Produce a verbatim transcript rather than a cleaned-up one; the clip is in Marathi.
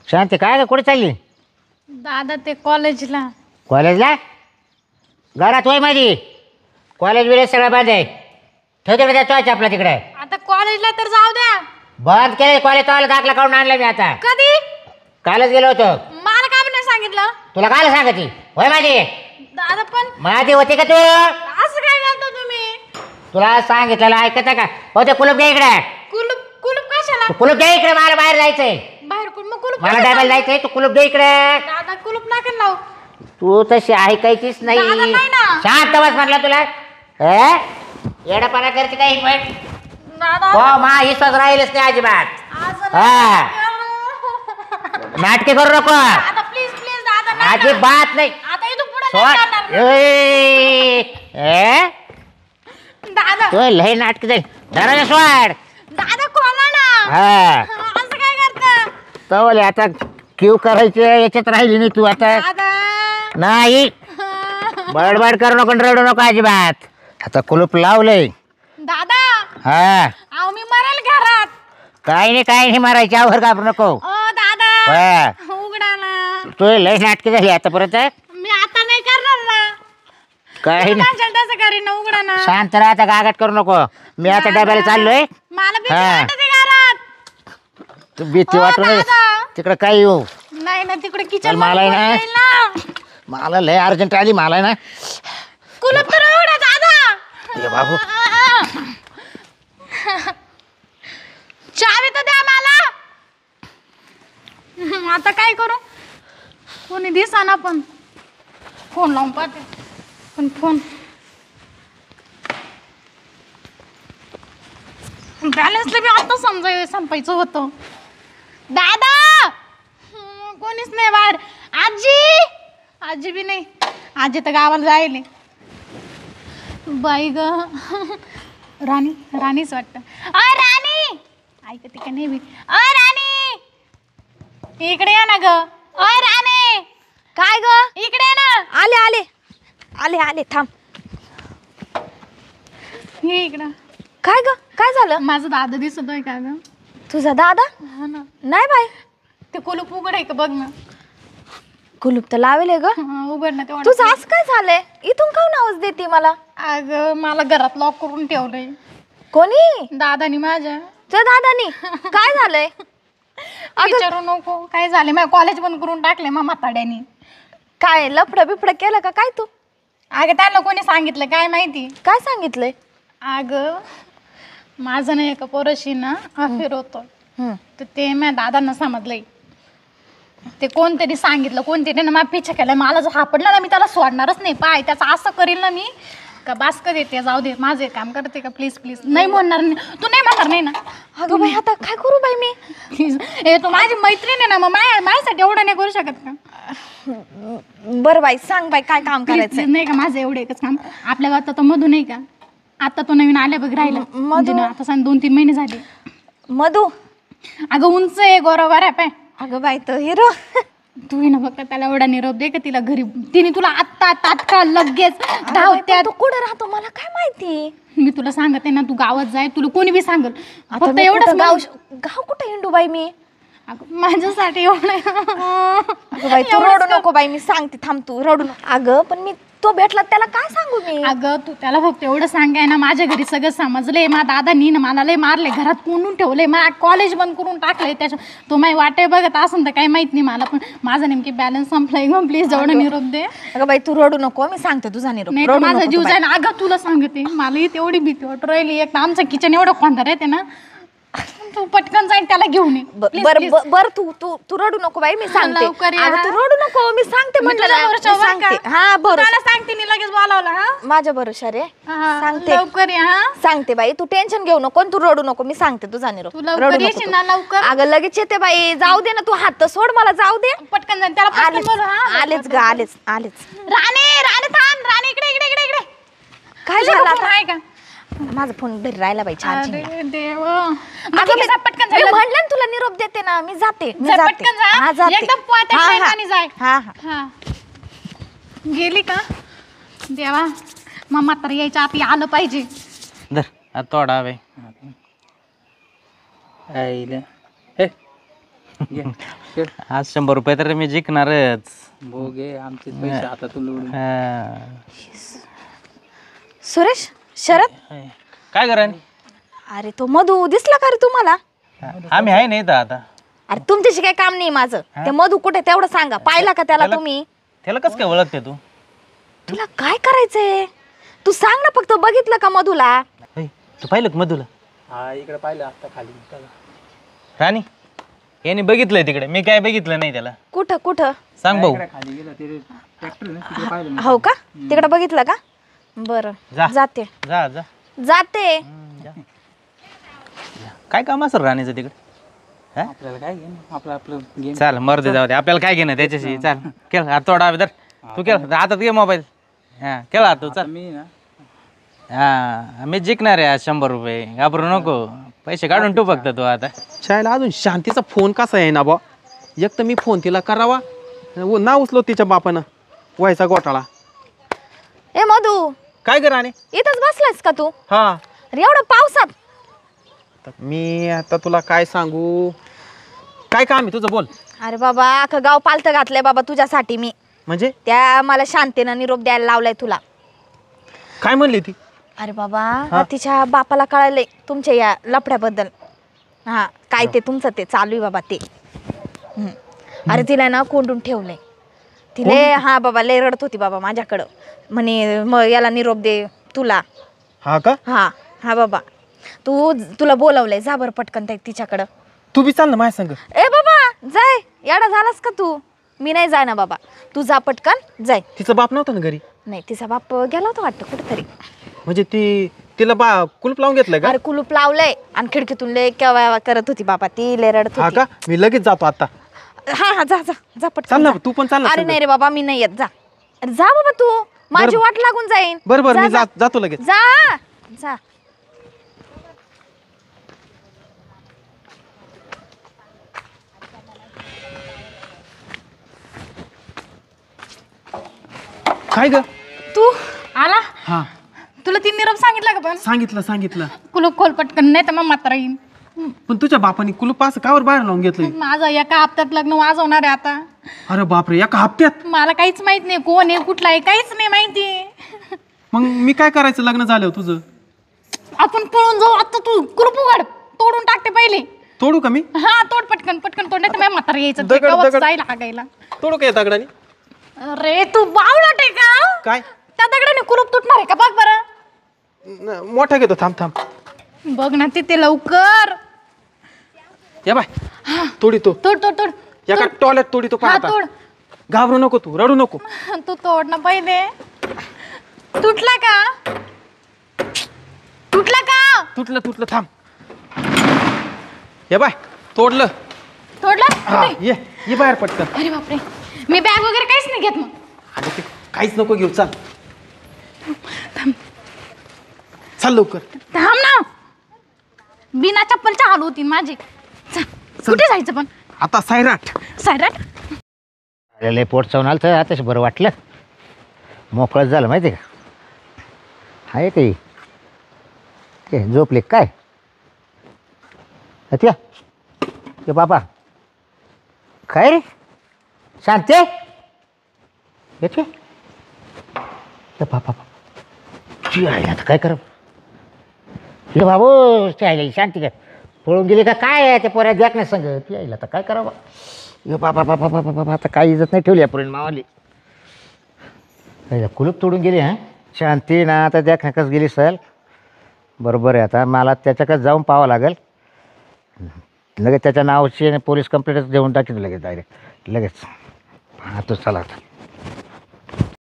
शांती काय ग कुठे चालली? दादा ते कॉलेजला. कॉलेजला? घरात होय माझी कॉलेज बिलेज सगळं बंद आहे. ठेव तिकडे त्या आपला तिकडे. आता कॉलेजला तर जाऊ द्या. बंद केलं कॉलेज. तो दाखला काढून आणला मी आता. कधी? कालच गेलो होतो. मला का नाही सांगितलं? तुला काल सांगती होय माझी? दादा पण माझी होती का तू? असं काय करता तुम्ही? तुला सांगितलेलं ऐकत का? हो ते कुलूप घ्या इकडे. कुलूप कुलूप कशाला? कुलूप घ्या इकडे. मला बाहेर जायचंय. बाहेर कुलूप मग कुलूप मला डायबल जायचंय. तू कुलूप घ्या इकडे. दादा कुलूप नका लावू. तू तशी ऐकायचीच नाही. दादा नाही ना. शांत बस म्हटलं तुला. हे येडापणा करते काही पण. दादा हो मा हिस्साच राहिलच नाही अजिबात. असं हा नका. नाटके करू नको दादा प्लीज प्लीज दादा नाही ना. अजिबात नाही. आता इथून पुढे सोड. नाही जाणार. ए, ए, दादा तू लय नाटक जाईल. दरवाजा सोड. दादा खोला ना. हा असं काय करता? तवले आता क्यू करायचे याच्यात राहिली नाही तू आता. दादा नाही बडबड करू नको रडू नको अजिबात. आता कुलूप लावलंय. दादा हा अहो मी मरेल घरात. काही नाही काही नाही मारायची आवर घाबरू नको. ओ दादा हा उघडा ना. तू लय नाटके झाली आतापर्यंत. मी आता नाही करणार ना. काही नाही. माझ्या तसं करीन ना. उघडा ना. शांत राहा आता गागाट करू नको. मी आता डब्याला चाललोय. मला भीती हा. वाटते घरात. तू भीती ओ, वाटू नये दादा. तिकडे काय येऊ. नाही ना तिकडे चल, किचन मला आहे ना. मला लय अर्जंट आली. मला आहे ना कुलूप तर उघडा दादा. ये बाबू. चावी तर द्या मला. आता काय करू? कोणी दिसाना पण. फोन लावून पाहते पण फोन बॅलन्स बी आता समजाय संपायचं होतं. दादा हम्म, कोणीच नाही बाहेर. आजी आजी बी नाही. आजी तर गावाला जायले. बाई ग राणी राणीच वाटतं. अय राणी ऐकते का नाही मी? अय राणी इकडे या ना ग. अय राणी काय ग? इकडे ये ना. आले आले आले आले थांब. ये इकडं. काय ग? काय झालं? माझा दादा दिसतोय का ग? तुझा दादा? हा ना. नाही बाई. ते कुलूप उघड आहे का बघ ना. कुलूप तर लावेल ग. हा, उघड ना तेवढं. तुझं आज काय झालंय? इथून काऊन आवाज देते मला? अगं मला घरात लॉक करून ठेवलंय कोणी? दादानी माझ्या. तुझ्या दादानी? काय झालंय? विचारू नको काय झाले. माझ्या कॉलेज बंद करून टाकले मा म्हाताड्यानी. काय लफड बिफड केलं का काय तू? अगं त्यांना कोणी सांगितलं काय माहिती? काय सांगितलंय? अगं माझं ना एका पोराशी ना अफेअर होतं. हम्म. तर ते माझ्या दादांना समजलंय. ते कोणतरी सांगितलं कोणतरी ना मला पिछा केला. मला जर सापडला ना मी त्याला सोडणारच नाही. पाय त्याचं असं करील ना मी का बास का देते जाऊ दे. माझं एक काम करते का प्लीज प्लीज. नाही म्हणणार नाही. तू नाही म्हणणार नाही ना? अगं बाई आता काय करू बाई मी? प्लीज हे तू माझी मैत्रीण आहे ना. मग माय माझ्यासाठी एवढं नाही करू शकत का? बरं बाई सांग बाई काय काम Please, करायचंय? please, नाही का माझं एवढं एकच काम. आपल्या गावात आता मधू नाही का? आता तो नवीन आल्या बघ राहिला. म्हणजे ना आता सांग दोन तीन महिने झाले. मधू? अगं उंच आहे गोरा गोरा पाय. अगं बाई तो हिरो. तू ना फक्त त्याला एवढा निरोप दे का तिला घरी तिने तुला आत्ता तात्काळ लगेच धावत्यात. तू कुठे राहतो मला काय माहिती? मी तुला सांगते ना तू गावात जाय. तुला कोणी बी सांगल. आता फक्त मी एवढंच कुठं गाव गाव गाव कुठे हिंडू बाई मी? माझ्यासाठी एवढं अगं बाई तू रडू नको बाई. मी सांगते थांब तू रडू नको. अगं पण मी तो भेटला त्याला काय सांगू मी? अगं तू त्याला फक्त एवढं सांगाय ना माझ्या घरी सगळं समजलंय. माझ्या दादानी ना मला लय मारले. घरात कोंडून ठेवले. माझ्या कॉलेज बंद करून टाकले. त्याच्या तो माझी वाटे बघत असं तर काही माहित नाही मला. पण माझा नेमकी बॅलन्स संपलाय ग. प्लीज एवढं निरोप दे. अगं बाई तू रडू नको. मी सांगते तुझा निरोप. नाही रडू माझा नको जीव तू जाईल. अगं तुला सांगते मलाही तेवढी भीती वाटत राहिली. एक आमचं किचन एवढं खोंदार येते ना. तू पटकन जाईल त्याला घेऊन ये. बाई. बर बर बर तू तू तू रडू नको बाई. मी सांगते. लवकर ये, अगं हा. तू रडू नको. मी सांगते मी म्हटलं तुझ्या ना. भरोश्यावर मी सांगते. का? हा बरोबर त्याला सांगते मी लगेच बोलावला. हा माझ्या भरोशा रे. हा, सांगते. लवकर ये. हा सांगते बाई तू टेन्शन घेऊ नको. तू रडू नको. मी सांगते तुझा निरोप. तू लवकर येशील ना लवकर. अगं लगेच येते बाई. जाऊ दे ना तू हात तर सोड मला. जाऊ दे. पटकन जाईल त्याला पटकन आलेच बोलव, हा. आलेच ग आलेच आलेच. राणे राणे थांब. राणे इकडे इकडे इकडे इकडे. काय तुझ्या झालं फोन आता? आहे का? माझा फोन घरी राहिला बाई चार्जिंग. अरे देवा. अगं मी पटकन मी जाईल. म्हणलं ना तुला निरोप देते ना. मी जाते मी जा, जाते. पटकन जा. हा जाते. एकदम पोत्या हा, शेणाने हा. जाय. हा हा हा गेली का? देवा मग म्हातारा यायच्या आत आलं पाहिजे. धर आता तोडा बाई. आईला हे घे, खेळ. आज शंभर रुपये तर मी जिंकणारच. भो घे आमचे पैसे आता तू निवडून. हा. सुरेश शरद काय करा अरे तो मधू दिसला का रे तुम्हाला? आम्ही आहे नाही तर आता अरे तुमच्याशी काही काम नाही माझं. ते मधू कुठे तेवढं सांगा. पाहिला का त्याला तुम्ही? त्याला कसं काय ओळखते तू? तुला काय करायचंय? तू सांग ना फक्त. बघितलं का मधूला? ऐ, तू पाहिलं का मधुला? हा इकडे पाहिलं आता खाली चला. राणी याने बघितलंय तिकडे, मी काय बघितलं नाही त्याला. कुठं कुठं? सांग भाऊ. इकडे खाली गेला ते ट्रॅक्टर ना तिकडे पाहिलं मी. हो का? तिकडे बघितलं का? बरं जा. जाते जा जा जाते. काय काम असेल राणीचं तिकडे? आपल्याला काय घे आपलं आपलं गेम. चाल मर्द जाऊ दे, आपल्याला काय घेणं त्याच्याशी. चाल केल आता थोडा अगोदर तू केल हातात घे मोबाईल. हा केला तू चाल. मी ना हा मी जिंकणार आहे आज शंभर रुपये. घाबरू नको, पैसे काढून ठेव फक्त तू आता. शाळेला अजून शांतीचा फोन कसा आहे ना बा. एक तर मी फोन तिला करावा, व ना उचलो तिच्या बापानं व्हायचा घोटाळा. ए मधू काय कर राणी? इथंच बसलायस का तू? हा अरे एवढं पावसात? तर मी आता तुला काय सांगू, काय काम आहे तुझं बोल. अरे बाबा अख्खं गाव पालथं घातलंय बाबा तुझ्यासाठी मी. म्हणजे त्या मला शांतीनं निरोप द्यायला लावलाय तुला. काय म्हणली ती? अरे बाबा तिच्या बापाला कळालंय तुमच्या या लफड्याबद्दल. हा काय ते तुमचं ते चालू आहे बाबा ते. हम्म. अरे तिला ना कोंडून ठेवलंय. तिले हा बाबा लय रडत होती बाबा माझ्याकडं. म्हणे मग याला निरोप दे तुला. हा का? हा हा बाबा तू तुला बोलवलंय. जा बरं पटकन त्या तिच्याकडं. तू बी चाल ना माझ्या संग. ए बाबा जाय. येडा झालास का तू? मी नाही जाय ना बाबा. तू जा पटकन जाय. तिचा बाप नव्हता ना घरी? नाही तिचा बाप गेला होता वाटतं कुठेतरी. म्हणजे ती तिला बा कुलूप लावून घेतलं का? अरे कुलूप लावलंय आणि खिडकीतून लय केव्हा करत होती बाबा ती. लय रडत हा होती. का? मी लगेच जातो आता. हा हा जा जा जा चाल पटकन ना जा. तू पण चाल ना अरे संग. नाही रे बाबा मी नाही येत. जा अरे जा बाबा तू. माझी बरं. वाट लागून जाईन. बरं बरं जा, मी जा. जात- जातो लगेच. जा जा. काय ग? तू आला? हा तुला ती निरोप सांगितला का पण? सांगितलं सांगितलं. कुलूप खोल पटकन, नाही तर मग मात्र येईन. पण तुझ्या बापाने कुलूप असं कावर बाहेर लावून घेतलंय? माझं एका हप्त्यात लग्न वाजवणार आहे आता. अरे बापरे, एका हप्त्यात? मला काहीच माहित नाही कोण आहे कुठला आहे काहीच नाही माहिती. मग मी काय करायचं लग्न झालं तुझं? आपण पळून जाऊ आता. तू कुलूप उघड, तोडून टाकते पहिले. तोडू का मी? हा तोड पटकन पटकन तोड, नाही तर म्हातारा यायचं ते दगड- गवत दगड. जायला हागायला. तोडू का दगडाने? अरे तू बावळट आहे का? काय? त्या दगडाने कुलूप तुटणार आहे का? बघ बरं. न- मोठा घेतो, थांब थांब. बघ ना तिथे लवकर. या बाय तोडी तो. तोड तोड तोड. एका टॉयलेट तोडी तो. हा पाहता तोड. घाबरू नको, तू रडू नको. तू तोड ना पहिले. तुटला का? तुटला का? तुटलं तुटलं, थांब. या बाय तोडलं. तोडला? हा कुठे? ये ये बाहेर पटकन. अरे बापरे, मी बॅग वगैरे काहीच नाही घेत मग. अगं ते काहीच नको घेऊ, चाल चाल लवकर. थांब ना, बिना चप्पलच्या हाल होती माझी. चल, कुठे जायचं पण? आता सायराट. सायराट? अरे लय पोट चावून आलं तर आताच बरं वाटलं. मोकळंच झालं माहिती आहे का? आहे काही ते झोपले काय? त्या ते बाबा काय रे शांते येते बाबा ती आहे आता काय कर हे बाबू ते आहे शांती काय पळून गेली का काय आहे ते पोऱ्या द्याक नाही सांग ती आहे आता काय करावं हे बाबा बाबा बाबा बाबा आता काही इज्जत नाही ठेवली यापर्यंत मावाली कुलूप तोडून गेली. हां शांती ना आता द्याक ना कसं गेली सहल. बरोबर आहे, आता मला त्याच्याकडे जाऊन पाहावं लागेल. लगेच त्याच्या नावाची पोलीस कंप्लेंटच देऊन टाकीन लगेच डायरेक्ट लगेच. हा तो चला आता.